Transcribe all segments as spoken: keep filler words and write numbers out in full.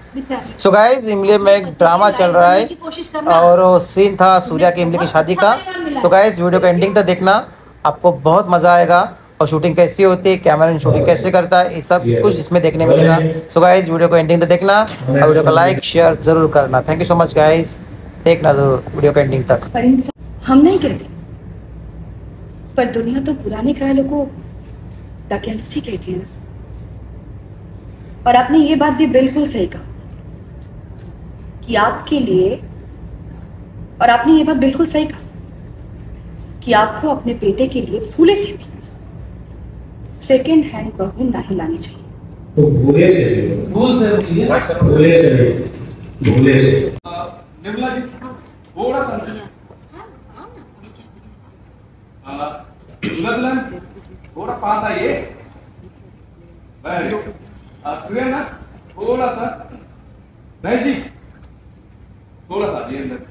So guys, इमली में एक ड्रामा चल रहा है और वो सीन था सूर्या की इमली की शादी का। सो गाइस, वीडियो का एंडिंग तक देखना, आपको बहुत मज़ा आएगा। और शूटिंग कैसी होती है, कैमरा शूटिंग कैसे करता है, ये सब कुछ इसमें देखने मिलेगा। सो गाइस, वीडियो को एंडिंग तक देखना और वीडियो को लाइक शेयर ज़रूर करना। Thank you so much guys, देखना ज़रूर वीडियो का एंडिंग तक। हम नहीं कहते, पर दुनिया तो पुराने ख्यालों को दाकियानुसी कहती है ना। और आपने ये बात भी बिल्कुल सही कहा कि आपके लिए, और आपने ये बात बिल्कुल सही कहा कि आपको अपने बेटे के लिए फूले से भी सेकेंड हैंड बहू नहीं लानी चाहिए। तो भूले से भूल से भूले से भूले से निर्मला जी थोड़ा सा थोड़ा पास आइए। सूर्य ना थोड़ा सा, बहन जी थोड़ा सा ये अंदर।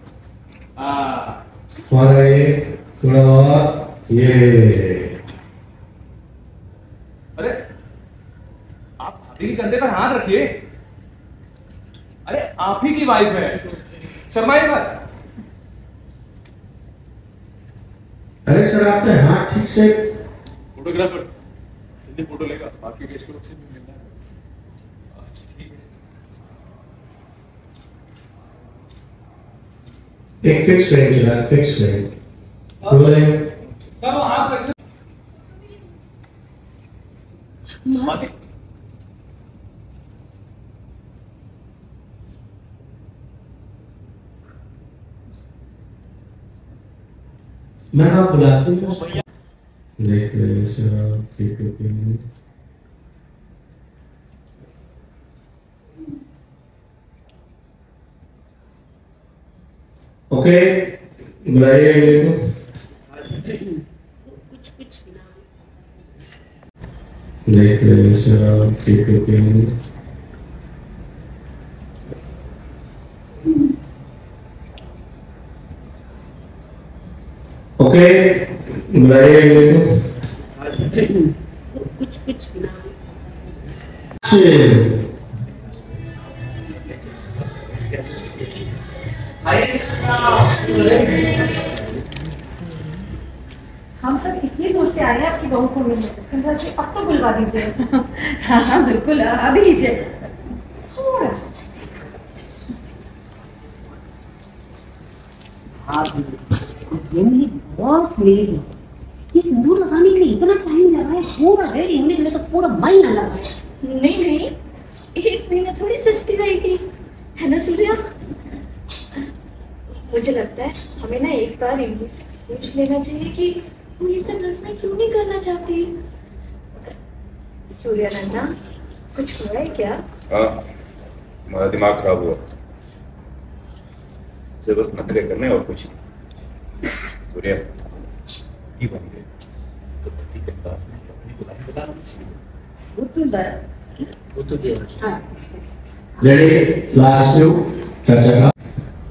हमारा ये थोड़ा और ये। अरे आप भाभी के कंधे पर हाथ रखिए। अरे आप ही की वाइफ है, शर्माइए मत। अरे सर, आपने हाथ ठीक से। फोटोग्राफर जल्दी फोटो लेगा, बाकी केस को से भी मिलना है। ठीक है, एक फिक्स फ्रेम चला, फिक्स फ्रेम बोले सर वो हाथ रख। मैं आप बुलाती हूँ भैया। देख रहे सर, ठीक है। ओके, बुलाइए अगले को। कुछ कुछ देख रहे सर, ठीक है। ओके, बुलाइए अगले को। कुछ कुछ हम सब इतनी दूर से आए हैं आपकी बहू को मिलने, तो अब तो बुलवा दीजिए। हाँ हाँ बिल्कुल, अभी लीजिए थोड़ा सा। हाँ ये मुझे बहुत प्लीज है कि सिंदूर लगाने के लिए इतना टाइम लगा है, पूरा रेडी होने के लिए तो पूरा महीना लगा है। नहीं नहीं, एक महीना थोड़ी सस्ती रहेगी, है ना सूर्या? मुझे लगता है हमें ना एक बार इमली से पूछ लेना चाहिए कि वो ये सब रस्में क्यों नहीं करना चाहती। सूर्या नन्ना, कुछ हुआ है क्या? हाँ, हमारा दिमाग खराब हुआ से, बस नखरे करने और कुछ नहीं। सूर्या की बन गए तो पति के पास में अपनी बुलाई बता रहा हूँ। वो तो डर, वो तो दे रहा है। रेडी, लास्ट टू चर्चा का।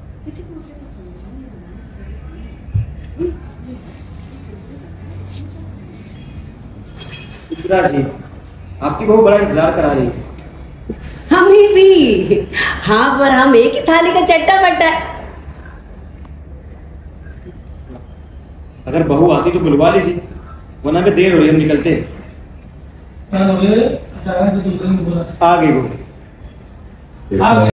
इकरा जी, आपकी बहू बड़ा इंतजार करा रही है। हमें भी। हाँ, पर हम एक ही थाली का चट्टा बट्टा है। अगर बहू आती तो बुलवा लीजिए, वरना में देर हो रही है, हम निकलते हैं। क्या हो गया? अचानक से दूसरे ने बोला आ गई बहू।